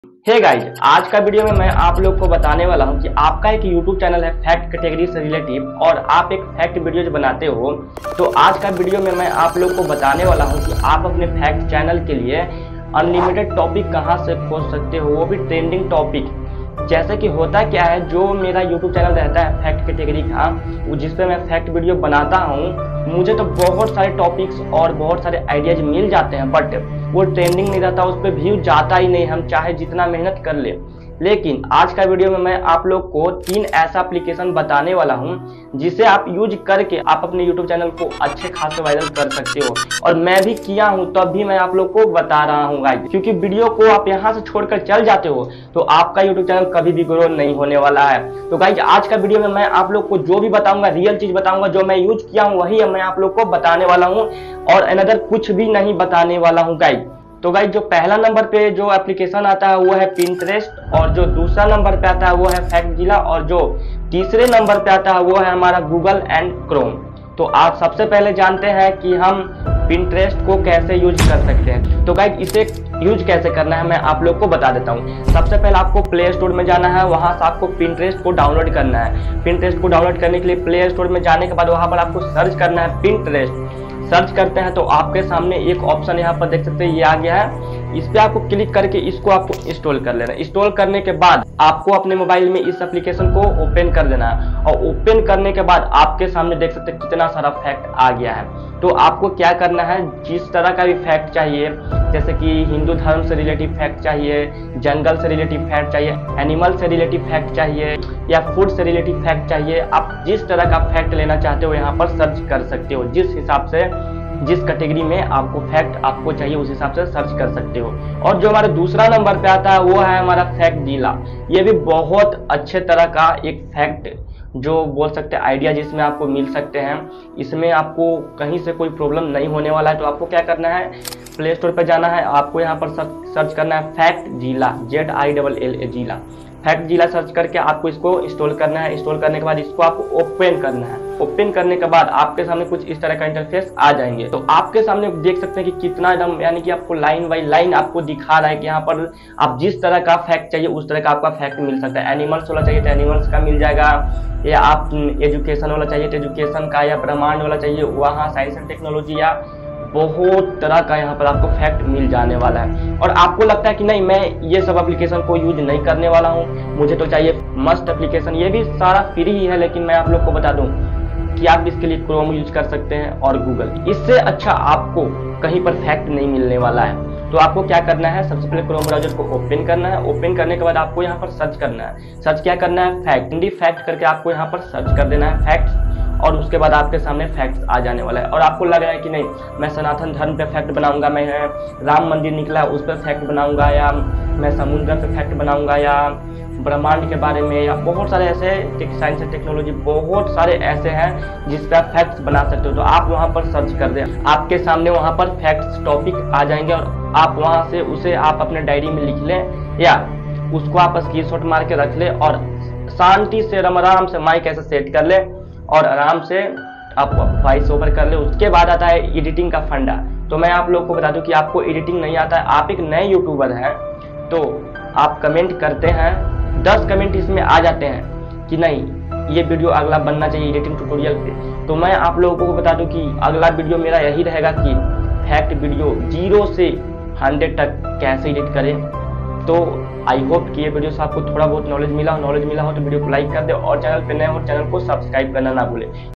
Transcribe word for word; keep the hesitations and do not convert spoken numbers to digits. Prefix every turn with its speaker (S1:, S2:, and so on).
S1: Hey guys, आज का video में मैं आप लोग को बताने वाला हूं कि आपका एक यूट्यूब चैनल है फैक्ट कैटेगरी से रिलेटिव और आप एक फैक्ट वीडियोज बनाते हो। तो आज का वीडियो में मैं आप लोग को बताने वाला हूं कि आप अपने फैक्ट चैनल के लिए अनलिमिटेड टॉपिक कहां से खोज सकते हो, वो भी ट्रेंडिंग टॉपिक। जैसे कि होता क्या है, जो मेरा यूट्यूब चैनल रहता है फैक्ट कैटेगरी का, वो जिस पे मैं फैक्ट वीडियो बनाता हूँ, मुझे तो बहुत सारे टॉपिक्स और बहुत सारे आइडियाज मिल जाते हैं, बट वो ट्रेंडिंग नहीं रहता, उस पर व्यू जाता ही नहीं, हम चाहे जितना मेहनत कर ले। लेकिन आज का वीडियो में मैं आप लोग को तीन ऐसा एप्लीकेशन बताने वाला हूं जिसे आप यूज करके आप अपने यूट्यूब चैनल को अच्छे खासे वायरल कर सकते हो। और मैं भी किया हूं, तब भी मैं आप लोग को बता रहा हूं गाइस, क्योंकि वीडियो को आप यहां से छोड़कर चल जाते हो तो आपका यूट्यूब चैनल कभी भी ग्रो नहीं होने वाला है। तो गाइस, आज का वीडियो में मैं आप लोग को जो भी बताऊंगा, रियल चीज बताऊंगा, जो मैं यूज किया हूँ वही मैं आप लोग को बताने वाला हूँ और अनदर कुछ भी नहीं बताने वाला हूँ गाइस। तो गाइस, जो पहला नंबर पे जो एप्लीकेशन आता है वो है पिंटरेस्ट, और जो दूसरा नंबर पे आता है वो है फैक्टजिला, और जो तीसरे नंबर पे आता है वो है हमारा गूगल एंड क्रोम। तो आप सबसे पहले जानते हैं कि हम पिंटरेस्ट को कैसे यूज कर सकते हैं। तो गाइस, इसे यूज कैसे करना है मैं आप लोग को बता देता हूँ। सबसे पहले आपको प्ले स्टोर में जाना है, वहां से आपको पिंटरेस्ट को डाउनलोड करना है। पिंटरेस्ट को डाउनलोड करने के लिए प्ले स्टोर में जाने के बाद वहां पर आपको सर्च करना है पिंटरेस्ट। सर्च करते हैं तो आपके सामने एक ऑप्शन यहाँ पर देख सकते हैं, ये आ गया है। इस पे आपको क्लिक करके इसको आपको इंस्टॉल कर लेना है। इंस्टॉल करने के बाद आपको अपने मोबाइल में इस एप्लीकेशन को ओपन कर देना है, और ओपन करने के बाद आपके सामने देख सकते हैं कितना सारा फैक्ट आ गया है। तो आपको क्या करना है, जिस तरह का भी फैक्ट चाहिए, जैसे कि हिंदू धर्म से रिलेटिव फैक्ट चाहिए, जंगल से रिलेटिव फैक्ट चाहिए, एनिमल से रिलेटिव फैक्ट चाहिए, या फूड से रिलेटिव फैक्ट चाहिए, आप जिस तरह का फैक्ट लेना चाहते हो यहाँ पर सर्च कर सकते हो। जिस हिसाब से जिस कैटेगरी में आपको फैक्ट आपको चाहिए उस हिसाब से सर्च कर सकते हो। और जो हमारा दूसरा नंबर पे आता है वो है हमारा फैक्टजिला। ये भी बहुत अच्छे तरह का एक फैक्ट जो बोल सकते हैं आइडिया जिसमें आपको मिल सकते हैं। इसमें आपको कहीं से कोई प्रॉब्लम नहीं होने वाला है। तो आपको क्या करना है, प्ले स्टोर पर जाना है, आपको यहाँ पर सर्च करना है Factzilla, Z I double L A zilla. Factzilla search करके आपको इसको इंस्टॉल करना है। इंस्टॉल करने के बाद इसको आपको ओपन करना है। ओपन करने के बाद आपके सामने कुछ इस तरह का इंटरफेस आ जाएंगे। तो आपके सामने देख सकते हैं कि कितना एकदम, यानी कि आपको लाइन बाई लाइन आपको दिखा रहा है कि यहाँ पर आप जिस तरह का फैक्ट चाहिए उस तरह का आपका फैक्ट मिल सकता है। एनिमल्स वाला चाहिए तो एनिमल्स का मिल जाएगा, या आप एजुकेशन वाला चाहिए तो एजुकेशन का, या ब्रह्मांड वाला चाहिए वहाँ साइंस एंड टेक्नोलॉजी, या बहुत तरह का यहाँ पर आपको फैक्ट मिल जाने वाला है। और आपको लगता है कि नहीं, मैं ये सब एप्लीकेशन को यूज नहीं करने वाला हूँ, मुझे तो चाहिए मस्ट एप्लीकेशन। ये भी सारा फ्री ही है, लेकिन मैं आप लोग को बता दूं कि आप इसके लिए क्रोम यूज कर सकते हैं और गूगल। इससे अच्छा आपको कहीं पर फैक्ट नहीं मिलने वाला है। तो आपको क्या करना है, सबसे पहले क्रोम ब्राउजर को ओपन करना है। ओपन करने के बाद आपको यहाँ पर सर्च करना है। सर्च क्या करना है, फैक्ट, हिंदी फैक्ट करके आपको यहाँ पर सर्च कर देना है फैक्ट्स, और उसके बाद आपके सामने फैक्ट्स आ जाने वाला है। और आपको लग रहा है कि नहीं, मैं सनातन धर्म पे फैक्ट बनाऊंगा, मैं राम मंदिर निकला उस पर फैक्ट बनाऊंगा, या मैं समुद्र पे फैक्ट बनाऊंगा, या ब्रह्मांड के बारे में, या बहुत सारे ऐसे साइंस एंड टेक्नोलॉजी बहुत सारे ऐसे हैं जिस पर आप फैक्ट्स बना सकते हो। तो आप वहाँ पर सर्च कर दें, आपके सामने वहाँ पर फैक्ट्स टॉपिक आ जाएंगे, और आप वहाँ से उसे आप अपने डायरी में लिख लें, या उसको आप स्क्रीनशॉट मार के रख लें, और शांति से आराम से माइक ऐसे सेट कर लें और आराम से आप वॉइस ओवर कर ले। उसके बाद आता है एडिटिंग का फंडा। तो मैं आप लोग को बता दूं कि आपको एडिटिंग नहीं आता है, आप एक नए यूट्यूबर हैं, तो आप कमेंट करते हैं, दस कमेंट इसमें आ जाते हैं कि नहीं ये वीडियो अगला बनना चाहिए एडिटिंग ट्यूटोरियल पे। तो मैं आप लोगों को बता दूं कि अगला वीडियो मेरा यही रहेगा कि फैक्ट वीडियो जीरो से हंड्रेड तक कैसे एडिट करें। तो आई होप कि ये वीडियो से आपको थोड़ा बहुत नॉलेज मिला हो। नॉलेज मिला हो तो वीडियो को लाइक कर दे, और चैनल पे नए हो चैनल को सब्सक्राइब करना ना भूले।